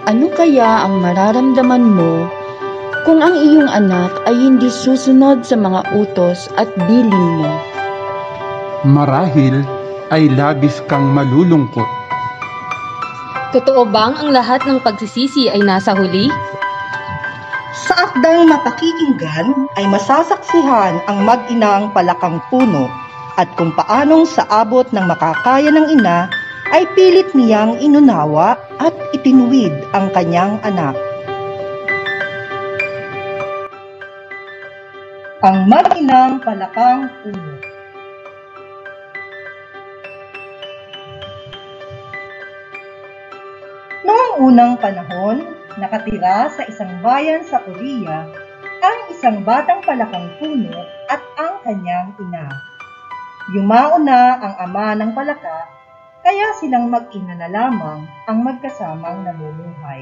Ano kaya ang mararamdaman mo kung ang iyong anak ay hindi susunod sa mga utos at bilin mo? Marahil ay labis kang malulungkot. Totoo bang ang lahat ng pagsisisi ay nasa huli? Sa akdang mapakikinggan ay masasaksihan ang mag-inang palakang puno at kung paanong sa abot ng makakaya ng ina ay pilit niyang inunawa at itinuwid ang kanyang anak. Ang mag-inang palakang puno. Noong unang panahon, nakatira sa isang bayan sa Korea ang isang batang palakang puno at ang kanyang ina. Yumao na ang ama ng palaka, kaya silang mag-ina na lamang ang magkasamang namumuhay.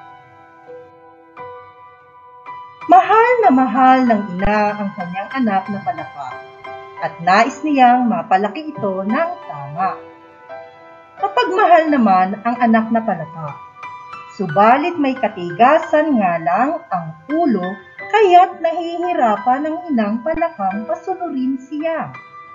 Mahal na mahal ng ina ang kanyang anak na palaka at nais niyang mapalaki ito ng tama. Kapag mahal naman ang anak na palaka, subalit may katigasan nga lang ang ulo kaya't nahihirapan ng inang palakang pasunurin siya.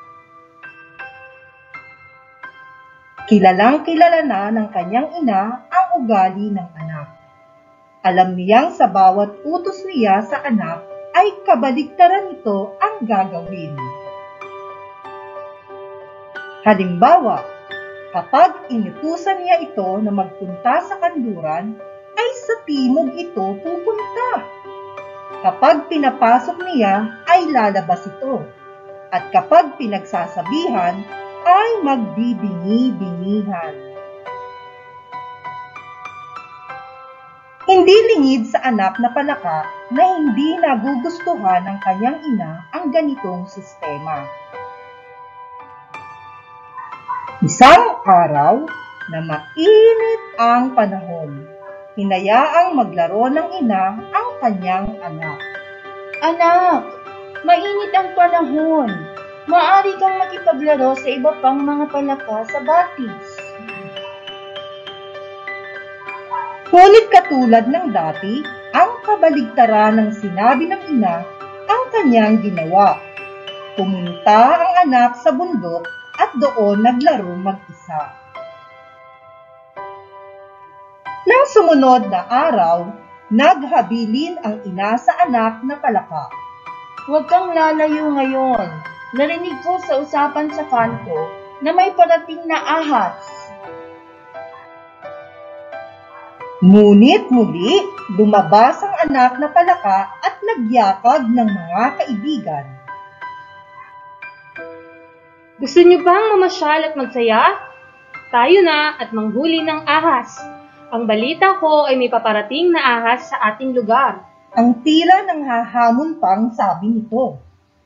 Kilalang kilala na ng kanyang ina ang ugali ng anak. Alam niyang sa bawat utos niya sa anak ay kabaligtaran nito ang gagawin. Halimbawa, kapag inutusan niya ito na magpunta sa kanluran, ay sa timog ito pupunta. Kapag pinapasok niya, ay lalabas ito. At kapag pinagsasabihan, ay magbibingi-bingihan. Hindi lingid sa anak na palaka na hindi nagugustuhan ng kanyang ina ang ganitong sistema. Isang araw na mainit ang panahon, hinayaang maglaro ng ina ang kanyang anak. Anak, mainit ang panahon. Maaari kang makipaglaro sa iba pang mga palaka sa batis. Ngunit katulad ng dati, ang kabaligtaran ng sinabi ng ina ang kanyang ginawa. Pumunta ang anak sa bundok at doon naglaro mag-isa. Nang sumunod na araw, naghabilin ang ina sa anak na palaka. Huwag kang lalayo ngayon. Narinig ko sa usapan sa kanto na may parating na ahas. Ngunit muli, lumabas ang anak na palaka at nagyakag ng mga kaibigan. Gusto niyo bang mamasyal at magsaya? Tayo na at manghuli ng ahas. Ang balita ko ay may paparating na ahas sa ating lugar. Ang tila ng hahamon pang sabi nito.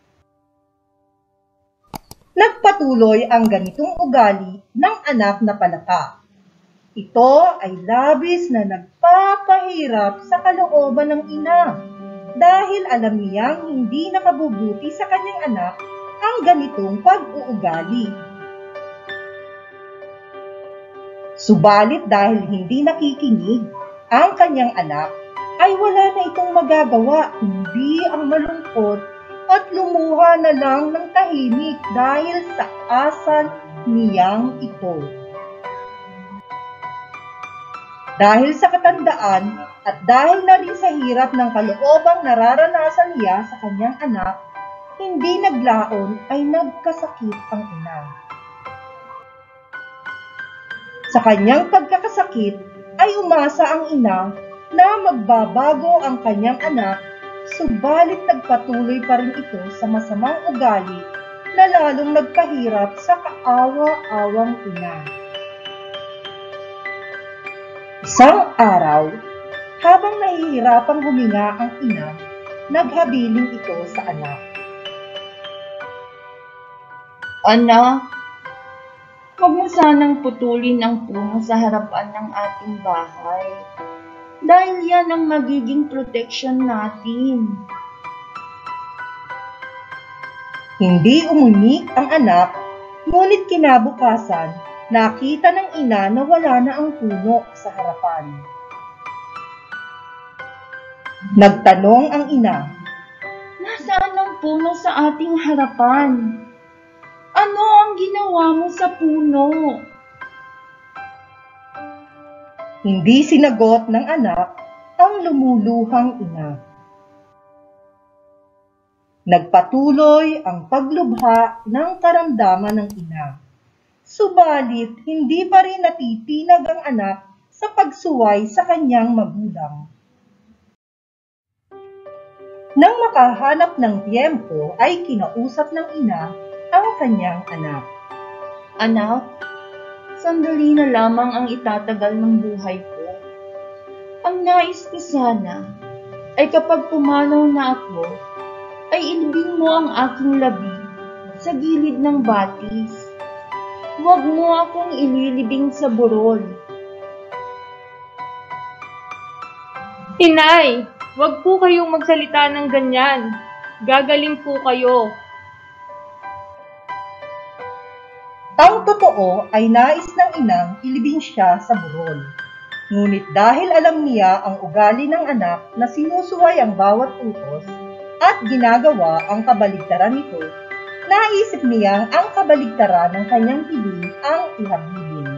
Nagpatuloy ang ganitong ugali ng anak na palaka. Ito ay labis na nagpapahirap sa kalooban ng ina dahil alam niyang hindi nakabubuti sa kanyang anak ang ganitong pag-uugali. Subalit dahil hindi nakikinig ang kanyang anak, ay wala na itong magagawa kundi ang malungkot at lumuha na lang ng tahimik dahil sa asal niyang ito. Dahil sa katandaan at dahil na rin sa hirap ng kaloobang nararanasan niya sa kanyang anak, hindi naglaon ay nagkasakit ang ina. Sa kanyang pagkakasakit ay umasa ang ina na magbabago ang kanyang anak, subalit nagpatuloy pa rin ito sa masamang ugali na lalong nagpahirap sa kaawa-awang ina. Isang araw, habang nahihirapang huminga ang ina, naghabiling ito sa anak. Anak, huwag mo sanang putulin ang puno sa harapan ng ating bahay. Dahil yan ang magiging protection natin. Hindi umimik ang anak, ngunit kinabukasan, nakita ng ina na wala na ang puno sa harapan. Nagtanong ang ina. Nasaan ang puno sa ating harapan? Ano ang ginawa mo sa puno? Hindi sinagot ng anak ang lumuluhang ina. Nagpatuloy ang paglubha ng karamdaman ng ina. Subalit, hindi pa rin natitinag ang anak sa pagsuway sa kanyang magulang. Nang makahanap ng tiyempo ay kinausap ng ina ang kanyang anak. Anak, sandali na lamang ang itatagal ng buhay ko. Ang nais ko sana ay kapag pumanaw na ako, ay ilibing mo ang aking labi sa gilid ng batis. Huwag mo akong ililibing sa burol. Inay, wag po kayong magsalita ng ganyan. Gagaling po kayo. Ang totoo ay nais ng inang ilibing siya sa burol. Ngunit dahil alam niya ang ugali ng anak na sinusuway ang bawat utos at ginagawa ang kabaligtaran nito, naisip niyang ang kabaligtaran ng kanyang hiling ang ihabilin.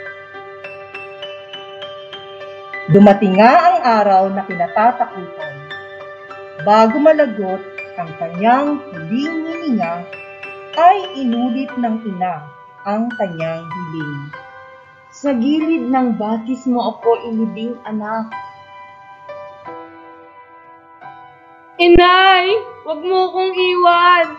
Dumating nga ang araw na kinatatakutan. Bago malagot ang kanyang huling hininga, ay inulit ng ina ang kanyang hiling. Sa gilid ng batis mo ako ilibing, anak. Inay, wag mo kong iwan.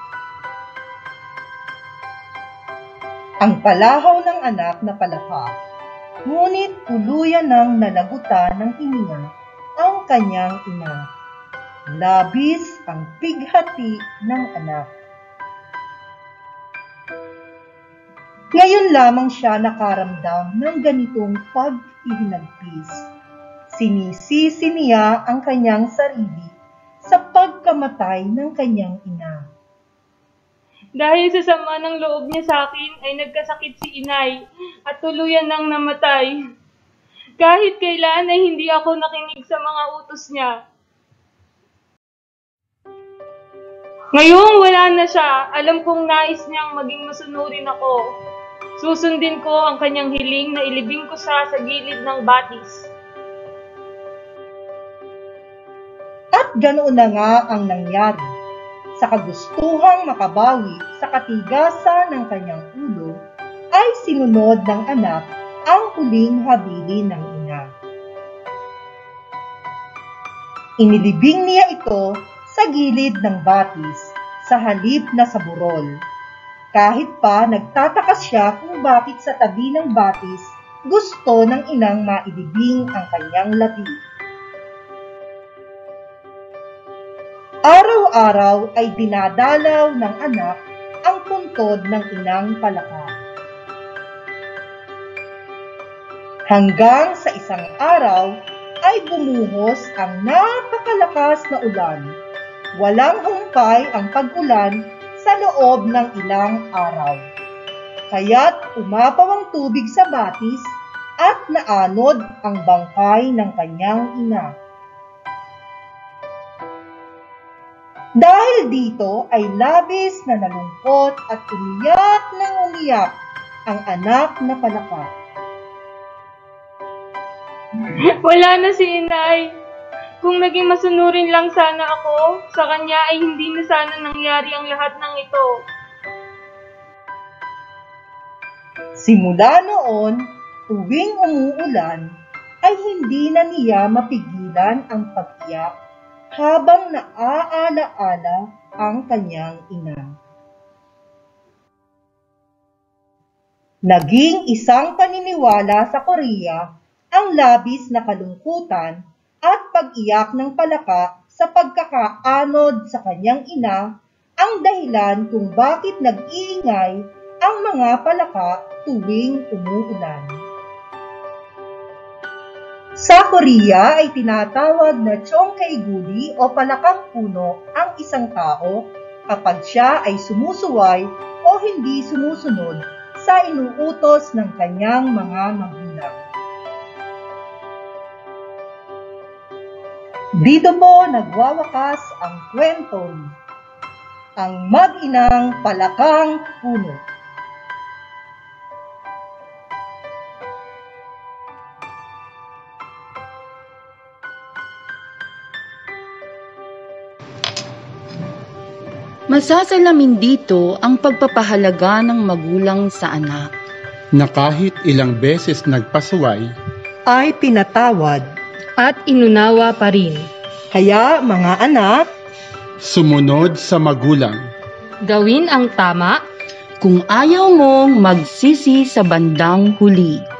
Ang palahaw ng anak na palapa, ngunit tuluyan ng nalagutan ng hininga ang kanyang ina. Labis ang pighati ng anak. Ngayon lamang siya nakaramdam ng ganitong pag-ihinagpis. Sinisisi niya ang kanyang sarili sa pagkamatay ng kanyang ina. Dahil sa sama ng loob niya sa akin ay nagkasakit si inay at tuluyan nang namatay. Kahit kailan ay hindi ako nakinig sa mga utos niya. Ngayong wala na siya, alam kong nais niyang maging masunurin ako. Susundin ko ang kanyang hiling na ilibing ko siya sa gilid ng batis. At ganoon na nga ang nangyari. Sa kagustuhang makabawi sa katigasan ng kanyang ulo, ay sinunod ng anak ang huling habilin ng ina. Inilibing niya ito sa gilid ng batis, sa halip na sa burol. Kahit pa nagtataka siya kung bakit sa tabi ng batis gusto ng inang mailibing ang kanyang labi. Araw-araw ay dinadalaw ng anak ang puntod ng inang palaka. Hanggang sa isang araw ay bumuhos ang napakalakas na ulan. Walang humpay ang pag-ulan sa loob ng ilang araw. Kaya't umapaw ang tubig sa batis at naanod ang bangkay ng kanyang ina. Dahil dito ay labis na nalungkot at umiyak ng umiyak ang anak na palaka. Wala na si inay. Kung naging masunurin lang sana ako, sa kanya ay hindi na sana nangyari ang lahat ng ito. Simula noon, tuwing umuulan, ay hindi na niya mapigilan ang pag-iyak habang naaala-ala ang kanyang ina. Naging isang paniniwala sa Korea ang labis na kalungkutan at pag-iyak ng palaka sa pagkakaanod sa kanyang ina ang dahilan kung bakit nag-iingay ang mga palaka tuwing umuulan. Sa Korea ay tinatawag na Chongkaeguri o palakang puno ang isang tao kapag siya ay sumusuway o hindi sumusunod sa inuutos ng kanyang mga magulang. Dito po nagwawakas ang kwentong Ang Mag-inang Palakang Puno. Masasalamin dito ang pagpapahalaga ng magulang sa anak. Na kahit ilang beses nagpasuway, Ay pinatawad. At inunawa pa rin. Kaya mga anak, sumunod sa magulang. Gawin ang tama. Kung ayaw mong magsisi sa bandang huli.